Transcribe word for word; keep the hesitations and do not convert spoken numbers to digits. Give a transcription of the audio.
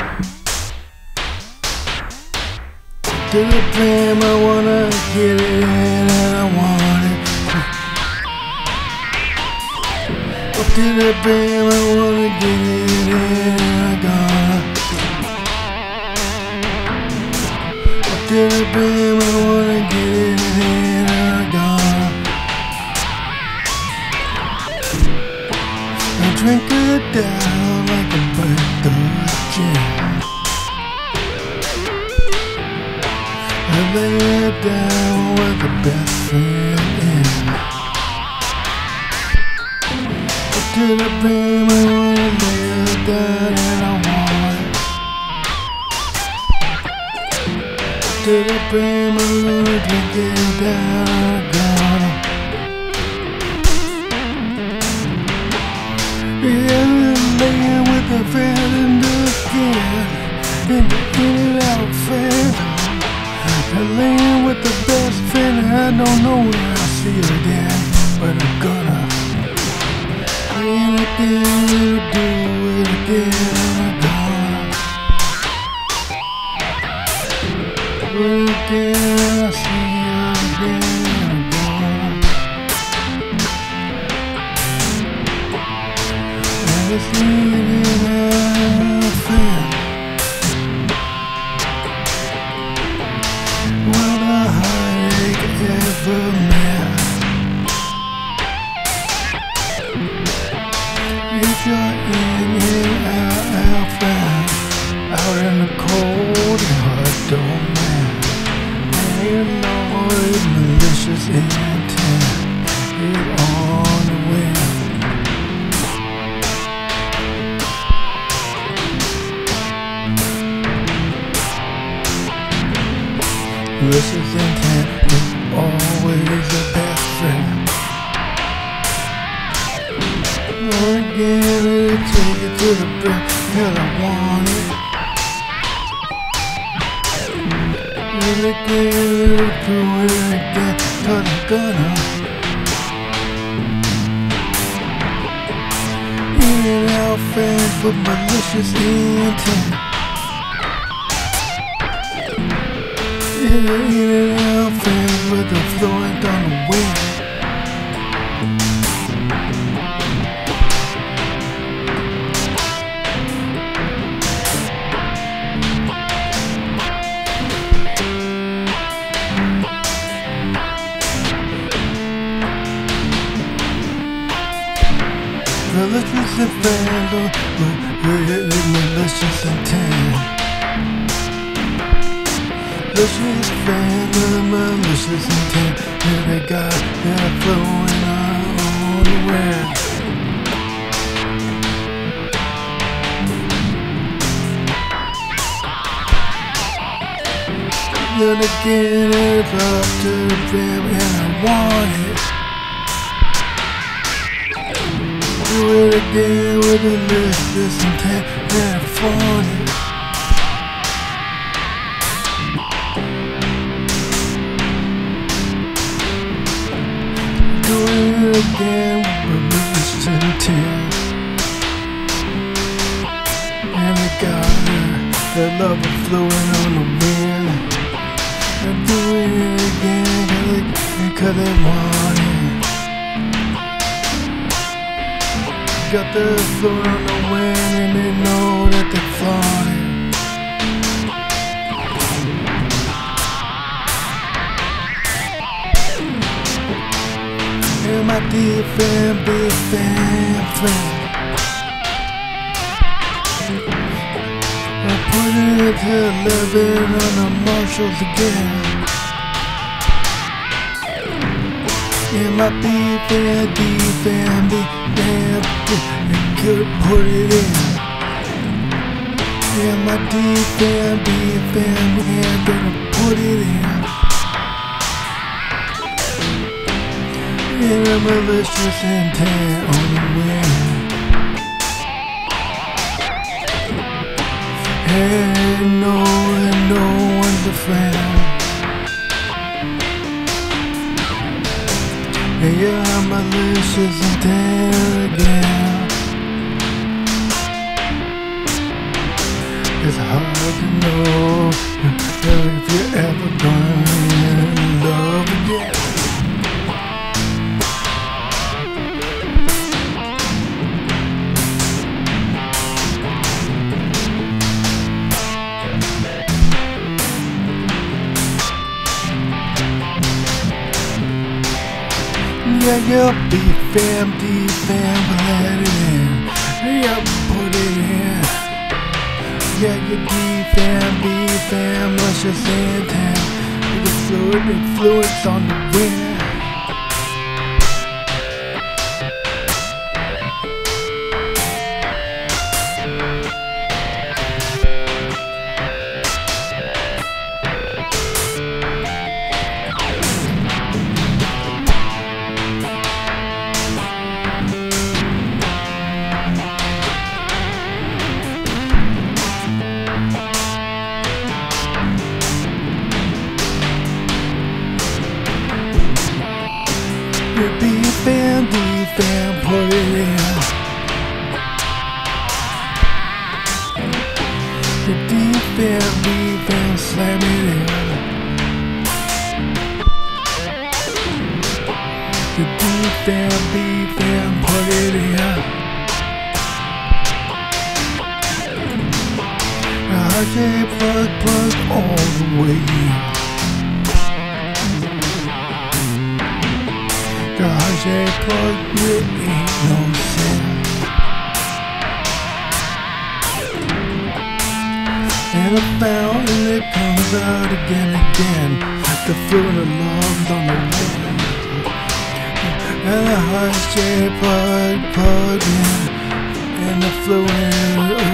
To the dream, I wanna get it and I want it. Up to the dream, I wanna get it and I gonna. Up to the dream, I wanna get it and I gonna. I drink it down like a bird of gin. I lay it down with the best friend in. Up to the brim, I wanna lay it down and I want it. Up to the brim, I wanna drink it down, I got it. Yeah, I'm laying with a friend in the skin, in the in-and-out friend. I'm laying with the best friend and I don't know when I'll see her again, but I'm gonna do it again, do it again, I'm gonna do it again, I'll see her again, I'm gonna. And it's leaving a friend. If you're in here, out, out, fine, out in the cold and hard, don't mind. And you know it's malicious intent is on the wind. Malicious intent is always the best friend. Again, it'll take it to the brim, hell I want it. And again, it'll do it again, cause I'm gonna. In and out friends with malicious intent. In and out friends with the fluent on the wind. Malicious intent, with malicious intent. Malicious friend with malicious intent. And they got that flowing on the wind. Then again, it's up to the brim and I want it. Do it again with a malicious intent and I flaunt it. Do it again with a malicious intent. And I got her, that love is flowing on the wind. And do it again because they want it. Got the floor on the wind and they know that they're flying. And my dear friend, big fan friend, I put it to eleven on the Marshalls again. And my deep and deep and deep and you could put it in. Yeah, my deep and deep and yeah, gonna put it in. And a malicious intent on the wind. And no, and no one's a friend. Yeah, I'm malicious intent again. It's hard to know if you're ever gonna love again. Yeah, yeah, B-Fam, D-Fam, let it in. Yeah, put it in. Yeah, yeah, D-Fam, B-Fam, luscious and tan. With the fluid influence on the wind. B-Fam, D-Fam, put it in. The D-Fam, B-Fam, slam it in. The D-Fam, B-Fam, put it in. R J plug, plug all the way in. R J plug, it ain't no sin. And a fountain that comes out again and again. The fluid of love's on the wind. And the R J plug, plug in. And the fluid